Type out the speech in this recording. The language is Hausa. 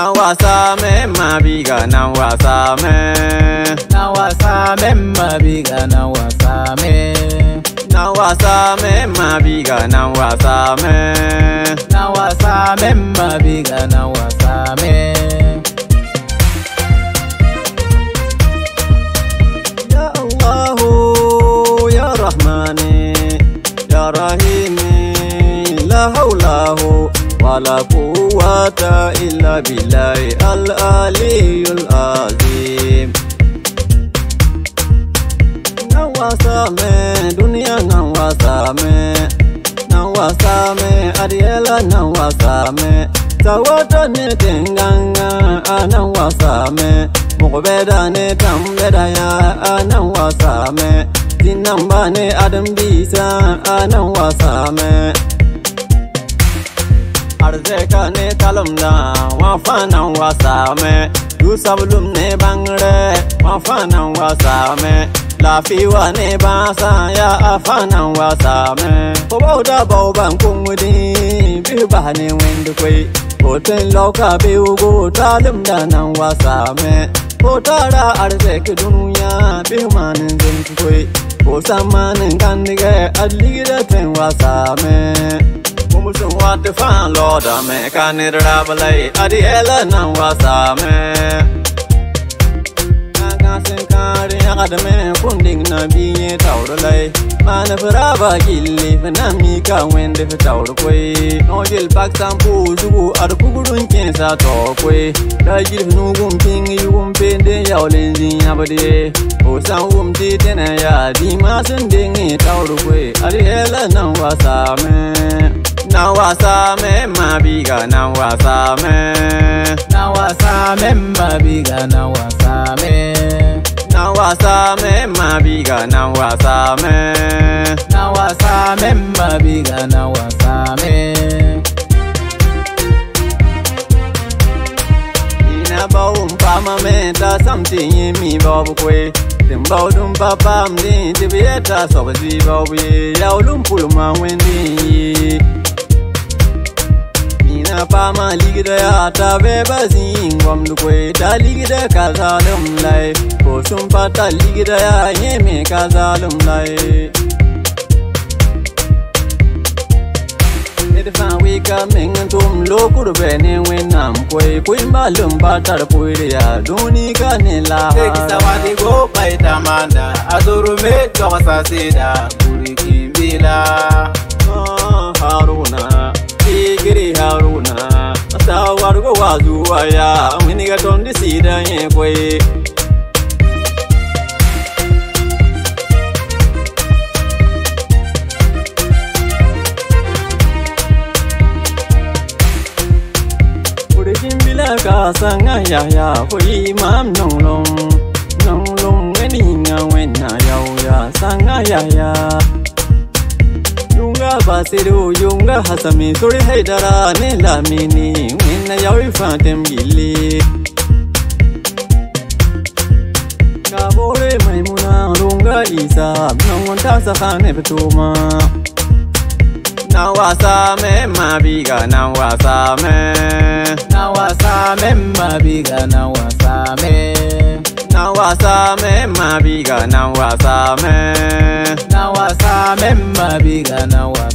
Nawasame mabiga nawasame. Nawasame mabiga nawasame. Nawasame mabiga nawasame. Nawasame mabiga nawasame. Ya Allahu ya Rahmani ya Rahimi la hawlahu wala quwwata illa billahi al-aliyyul azim. Nawasame dunia nawasame. Nawasame adiela nawasame. Tawata ne tenganga nawasame. Mokobeda ne tambeda ya nawasame. Dinamba ne adam bisa nawasame. Arzeka ne talumda wafana wasame. Dusabulum ne bangre wafana wasame. Lafiwa ne basa ya afana wasame. Obauda bauban kumudi biba ne wendukwe. Hoten loka biugo talumda nan wasame. Hotara arzeka dunya bimanin zinkwe. Osamanin kandige adligida ten wasame. Musun wate fan loda me kanira balai adiela nan wasame. Agasin kari akadame funding na biye tauralai. Mana brava gilli fanami ka wende fitaur kwe. Nojil pakistan puzugu arkugurun kensa to kwe. Dajil nugum ping yugum pende yaulenzi abade. Osan wumti tena ya di masun dingi taur kwe adiela nan wasame. Nawasame mabiga nawasame. Nawasame mabiga nawasame. Nawasame mabiga nawasame. Nawasame mabiga nawasame. Ina bawum pama meta something yemi babu kwe. Timbao dum papa mdi tibieta sobazi babu ye. Yaulum puluma wendi. Ina pama ligida ya tabe bazin gwamdu kwe. Ta ligida kazalum lai. Kosum pata ligida ya yeme kazalum lai. Edifan wika mengentum lokur bene wenam kwe. Kwimba lumba tarpuire ya duni kanila. Tekisawadi go paitamanda. Adurume kawasa seda. Kurikimbila. Haruna Igiri Haruna Tawargo wazuaya Winiga tondi sida yekwe. Urikimbila kasanga ya Koi mam nonglong Weninga wena ya sanga ya. Yunga basiru yunga hasami suri haidara ne lamini winna yawi fatem gilli. Gabore maimuna runga isa nongonta sakane betuma. Nawasame mabiga nawasame. Nawasame mabiga nawasame. Nawasame mabiga nawasame. Nawasame mabiga nawasame.